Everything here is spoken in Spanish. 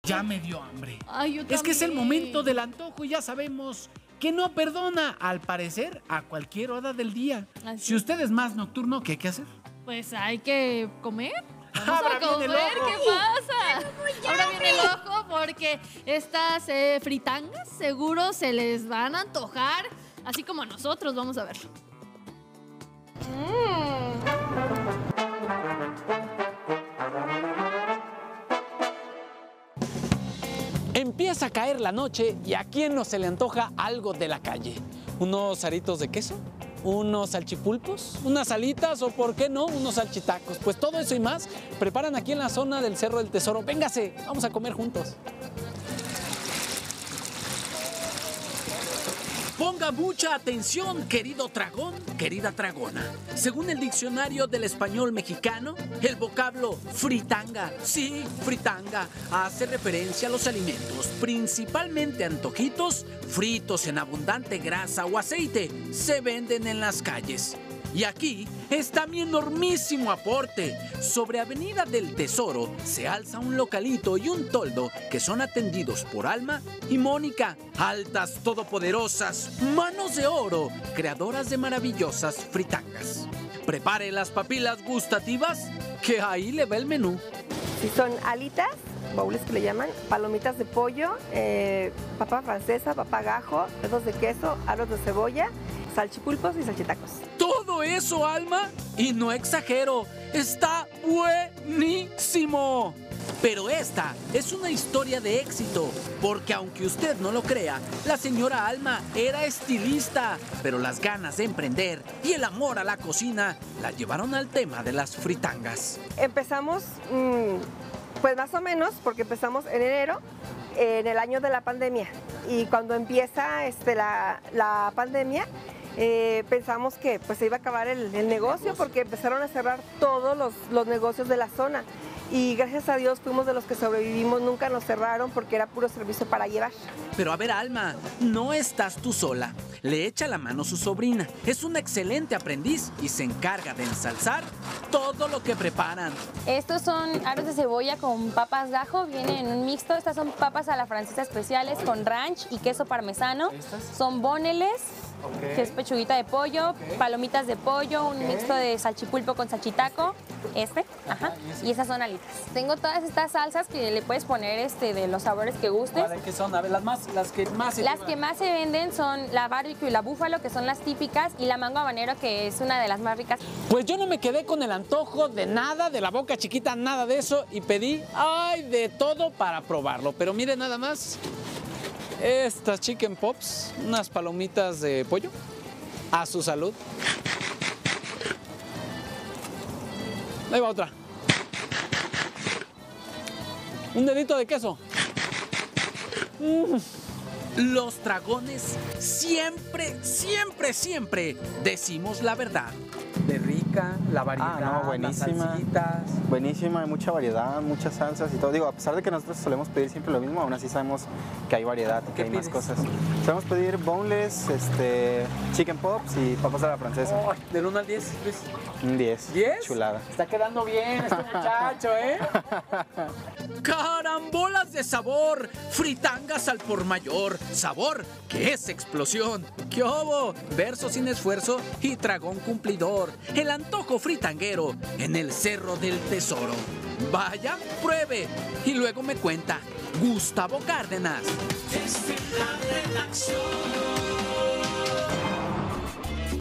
Ya me dio hambre. Ay, yo Es que es el también. momento del antojo y ya sabemos que no perdona, al parecer, a cualquier hora del día. Así. Si usted es más nocturno, ¿qué hay que hacer? Pues hay que comer. Vamos Ahora a viene comer, el ojo. ¿qué pasa? Ahora viene el ojo porque estas fritangas seguro se les van a antojar, así como a nosotros, vamos a verlo. Empieza a caer la noche y a quién no se le antoja algo de la calle. Unos aritos de queso, unos salchipulpos, unas alitas o, por qué no, unos salchitacos. Pues todo eso y más preparan aquí en la zona del Cerro del Tesoro. Véngase, vamos a comer juntos. Ponga mucha atención, querido tragón, querida tragona. Según el diccionario del español mexicano, el vocablo fritanga, sí, fritanga, hace referencia a los alimentos, principalmente antojitos, fritos en abundante grasa o aceite, se venden en las calles. Y aquí está mi enormísimo aporte. Sobre Avenida del Tesoro se alza un localito y un toldo que son atendidos por Alma y Mónica, altas todopoderosas, manos de oro, creadoras de maravillosas fritangas. Prepare las papilas gustativas, que ahí le va el menú. Si son alitas, bowls que le llaman, palomitas de pollo, papa francesa, papa gajo, dedos de queso, aros de cebolla, salchipulpos y salchitacos. Todo eso, Alma, y no exagero, está buenísimo. Pero esta es una historia de éxito, porque aunque usted no lo crea, la señora Alma era estilista, pero las ganas de emprender y el amor a la cocina la llevaron al tema de las fritangas. Empezamos, pues más o menos, porque empezamos en enero, en el año de la pandemia. Y cuando empieza la pandemia, pensamos que pues se iba a acabar el negocio, porque empezaron a cerrar todos los negocios de la zona. Y gracias a Dios fuimos de los que sobrevivimos, nunca nos cerraron porque era puro servicio para llevar. Pero a ver, Alma, no estás tú sola. Le echa la mano su sobrina. Es una excelente aprendiz y se encarga de ensalzar todo lo que preparan. Estos son aros de cebolla con papas gajo, vienen en un mixto. Estas son papas a la francesa especiales con ranch y queso parmesano. Son boneles, que es pechuguita de pollo, palomitas de pollo, un mixto de salchipulpo con salchitaco. Y esas son alitas. Tengo todas estas salsas que le puedes poner de los sabores que gustes. ¿Cuáles que son? A ver, las que más se Las llevan. que más se venden son la barbecue y la búfalo, que son las típicas, y la mango habanero, que es una de las más ricas. Pues yo no me quedé con el antojo de nada, de la boca chiquita, nada de eso, y pedí, de todo para probarlo. Pero mire nada más, estas chicken pops, unas palomitas de pollo, a su salud. Ahí va otra. Un dedito de queso. Los dragones siempre decimos la verdad. De rica, la variedad, buenísima. las salsitas. Buenísima, hay mucha variedad, muchas salsas y todo. Digo, a pesar de que nosotros solemos pedir siempre lo mismo, aún así sabemos que hay variedad y que hay más cosas. Solemos pedir boneless, chicken pops y papas a la francesa. Oh, del 1 al 10, Luis. Un 10. ¿10? Chulada. Está quedando bien este muchacho, ¿eh? ¡Carambolas de sabor! Fritangas al por mayor. Sabor que es explosión. ¡Qué obo! Verso sin esfuerzo y tragón cumplidor. El antojo fritanguero en el Cerro del Tesoro. Vaya, pruebe y luego me cuenta. Gustavo Cárdenas. Desde la redacción.